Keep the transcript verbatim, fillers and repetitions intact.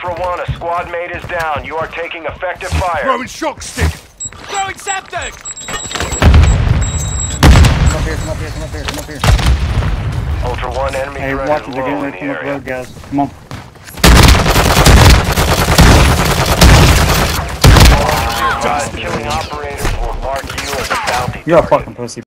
Ultra One, a squad mate is down. You are taking effective fire. Throwing shock stick! Throwing septic! Come up here, come up here, come up here, come up here. Ultra One, enemy Hey, threat watch is it, they're low getting in ready the to come up the area. road, guys. Come on. Killing operators will mark you as a bounty You're a target. fucking pussy.